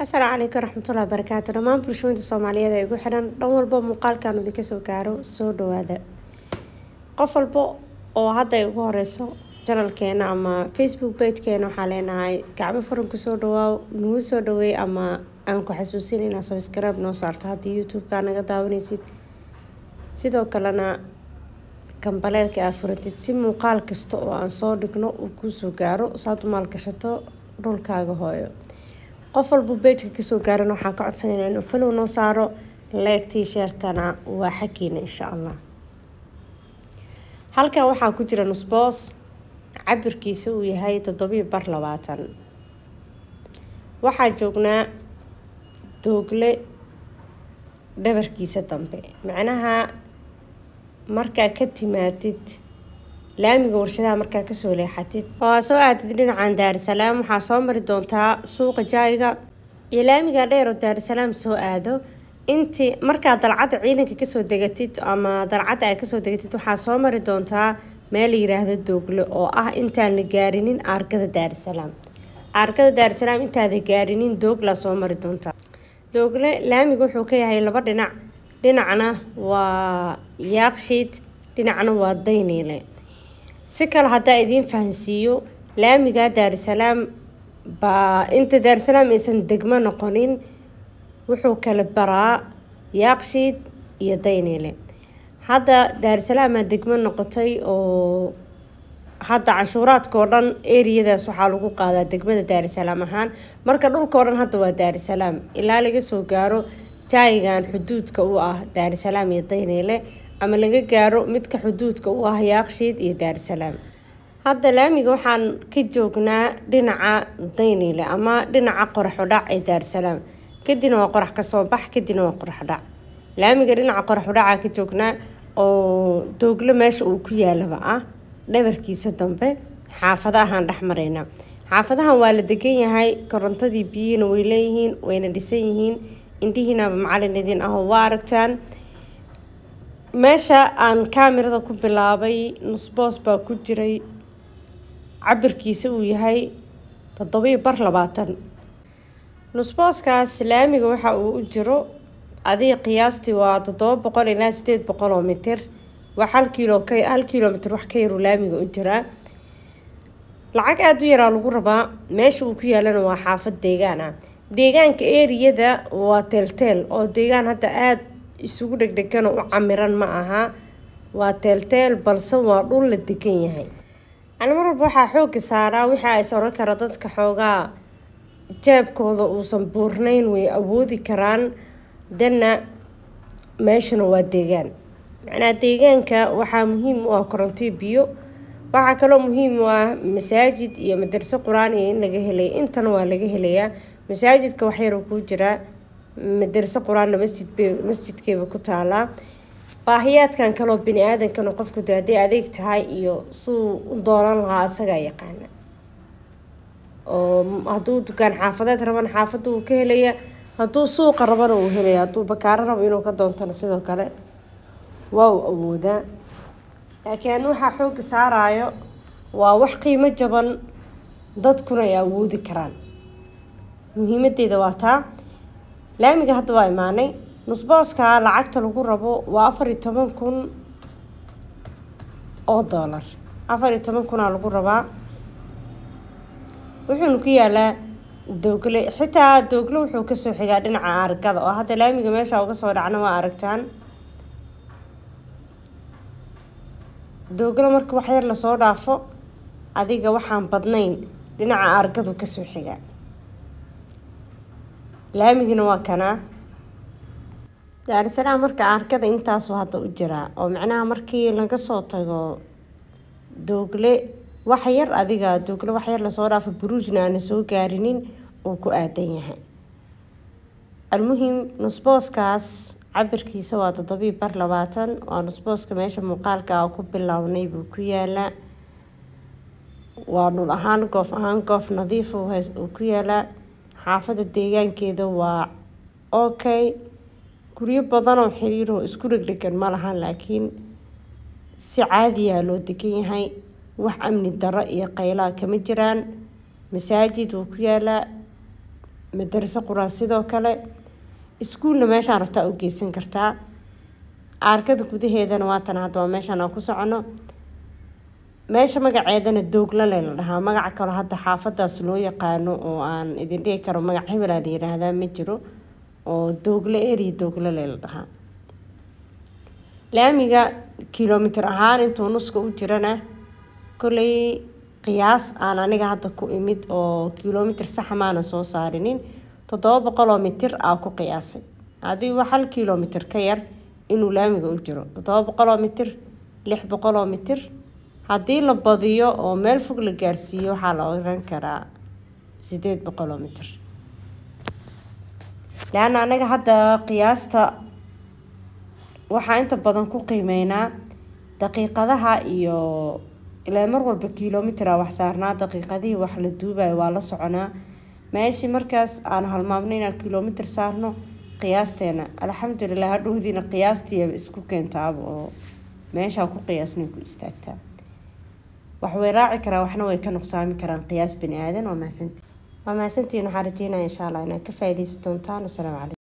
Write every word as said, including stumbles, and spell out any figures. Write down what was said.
السلام عليكم ورحمة الله وبركاته. دمان bulshooyinka Soomaaliyeed ee ugu xiran dhan walba muuqaalkan uu ka soo gaaro soo dhawaada. Qof walba oo hadda ugu horeyso channelkeena ama Facebook page-keena waxaa leenahay gacmo furan ku soo dhawaaw, nagu soo dhaweey ama aan ku xasuusin inaad subscribe noo saarto haddii YouTube-ka naga daawanaysid. Sidoo kalena kambaleelka aad furatid si muuqaal kasta oo aan soo dhigno uu ku soo gaaro saad u maalgashato dhulkaaga hooyo. qof walba page ka soo gaaran waxaan ka codsanaynaa inuu follow noo saaro, like share-tana waa xaqiina insha Allah. halkan waxaa ku jira nus boos cabirkiisa uu yahay toddoba iyo labaatan. waxaa joognaa doogle dhabarkiisa dambe, macnaha markaa ka timaadid laamiga warshadaha markaa ka soo leexatid oo soo aadid dhinacan Daarsalaam waxaa soo mari doontaa suuqa jaayga iyo laamiga dheer oo Daarsalaam soo aado. intii markaa dalcada ciidanka ka soo degatid ama dalcada ay ka soo degatid waxaa soo mari doontaa meel la yiraahdo doogle oo ah intaan la gaarinin argada Daarsalaam. argada Daarsalaam intaan la gaarinin doogla soo mari doontaa. doogle laamiga wuxuu ka yahay laba dhinac, dhinacna waa Yaaqshiid, dhinacna waa Dayniile. si kale hadaa idin fahansiiyo laamiga Daarsalaam ba inta Daarsalaam aysan degmo noqonin wuxuu kala baraa Yaaqshiid iyo Dayniile. hadda Daarsalaam aad degmo noqotay oo hadda cashuuraadka oo dhan area-daas waxaa lagu qaadaa degmada Daarsalaam ahaan. marka dhulka oo dhan hadda waa Daarsalaam ilaa laga soo gaaro jaaygan xuduudka u ah Daarsalaam iyo Dayniile ama laga gaaro midka xuduudka u ah Yaaqshiid iyo Daarsalaam. hadda laamiga waxaan ka joognaa dhinaca Dayniile ama dhinaca qorax u dhac ee Daarsalaam, kadibna waa qorax ka soo bax, kadibna waa qorax dhac. laamiga dhinaca qorax u dhaca ka joognaa oo doogle meesha uu ku yaalaba ah dhabarkiisa dambe. xaafadahan dhex marayna, xaafadahan waa la degan yahay, korontadii biyina way leeyihiin, wayna dhisan yihiin, indihiinaba macallin idin ah oo waa aragtaan. meesha aan kaamirada ku bilaabay nus boos baa ku jiray cabirkiisa uu yahay toddoba iyo labaatan. nus booskaas laamiga waxa uu u jiro adiga qiyaastii waa toddoba boqol ilaa sideed boqol oo mitir. waa hal kiilo ka hal kiiloomitir wax ka yar laamiga u jira. lacag aad u yaraa lagu rabaa. meesha uu ku yaalana waa xaafad deegaan ah. deegaanka area-da waa teelteel oo deegaan hadda aad isugu dhegdhegan oo u camiran ma aha, waa teelteel balse waa dhul la degan yahay. ana mar walba waxaa xoogga saaraa waxa ay soo kara dadka xoogaa jeebkooda uusan buurnayn way awoodi karaan dana meeshana waa deegaan. macnaha deegaanka waxaa muhiim u ah koronto biyo, waxaa kaloo muhiim u ah masaajid iyo madraso quraan iyo in laga helay. intana waa laga helayaa. masaajidka wax yar ku jira, madraso quraanna masjid masjidkeeba ku taala. baahiyaadkan kaloo bini aadankan qofku daaday adeeg tahay iyo suu u dooran lahaa asaga yaqaana. oo hadduu dukaan xaafadeed rabana xaafadda uu ka helaya, hadduu suuqa rabana uu helaya, hadduu bakaaro rabo inuu ka doontana sidoo kale waa uu awoodaa. laakiin waxaa xoogga saarayo waa wax qiimo jaban dadkuna ay awoodi karaan. muhiimadeeda waa taa. laamiga hadda waa imaanay. nus booska lacagta lagu rabo waa afar iyo toban kun oo dollar. afar iyo toban kun aa lagu rabaa. wuxuuna ku yaalaa doogle. xitaa doogle wuxuu ka soo xigaa dhinaca argada oo hadda laamiga meesha uga soo dhacna waa aragtaan. doogle marka wax yar la soo dhaafo adiga waxaan badnayn dhinaca argadu ka soo xigaa. laamigina waa kana Daarsalaam marka argada intaas oo hadda u jira oo macnaha markii laga soo tago doogle wax yar adiga doogle wax yar la soo dhaafo buruujna aan soo gaarinin oo ku aadan yahay. almuhim nus booskaas cabirkiisa waa toddoba iyo labaatan. waa nus booska meesha muuqaalka ku bilownay buu ku yaalaa. waa dhul ahaan goof ahaan goof nadiif uu ku yaalaa. xaafada deegaankeeda waa okay. guryo badan oo xiriir oo isku dhegdhegan ma lahan, laakiin si caadi ah loo degan yahay. wax amni darro iyo qayla kama jiraan. masaajid uu ku yaalaa. madarasa quraan sidoo kale iskuulna meeshaan rabtaa u geysan kartaa arkada gudaheedana waa tan hadda meeshaan aan ku socono meesha magaceedana Dooglale la dhahaa magac kale hadda xaafadaas loo yaqaano oo aan idin dhigi karo magac hebel la yiraahdaa ma jiro oo Doogle area Dooglale la dhahaa laamiga kiiloomitir ahaan intuu nuska u jirana kulay qiyaas aan aniga hadda ku imid oo kiiloomitir sax maana soo saarinin toddoba boqol oo mitir aan ku qiyaasay hadii wax hal kiiloomitir ka yar inuu laamiga u jiro toddoba boqol oo mitir lix boqol oo mitir hadii la badiyo oo meel fog la gaarsiiyo waxa la oran karaa sideed boqol oo mitir laana anaga hadda qiyaasta waxa inta badan ku qiimeynaa daqiiqadaha iyo ilaa mar walba kiiloomitir wax saarnaa daqiiqadii wax la duubay waa la soconaa meeshii markaas aan halmaamnayna kiiloomitir saarno qiyaasteena alxamdulillah hadhoodiina qiyaastii isku keentaaba oo meesha ku qiyaasnay ku istaagtaa wax way raaci karaa waxna way ka nuqsaami karaan qiyaas bini aadan oo maasantii waa maasantii waxaan rajeynayaa insha Allah inaad ka faa'iideysan doontaan. Assalaamu calaykum.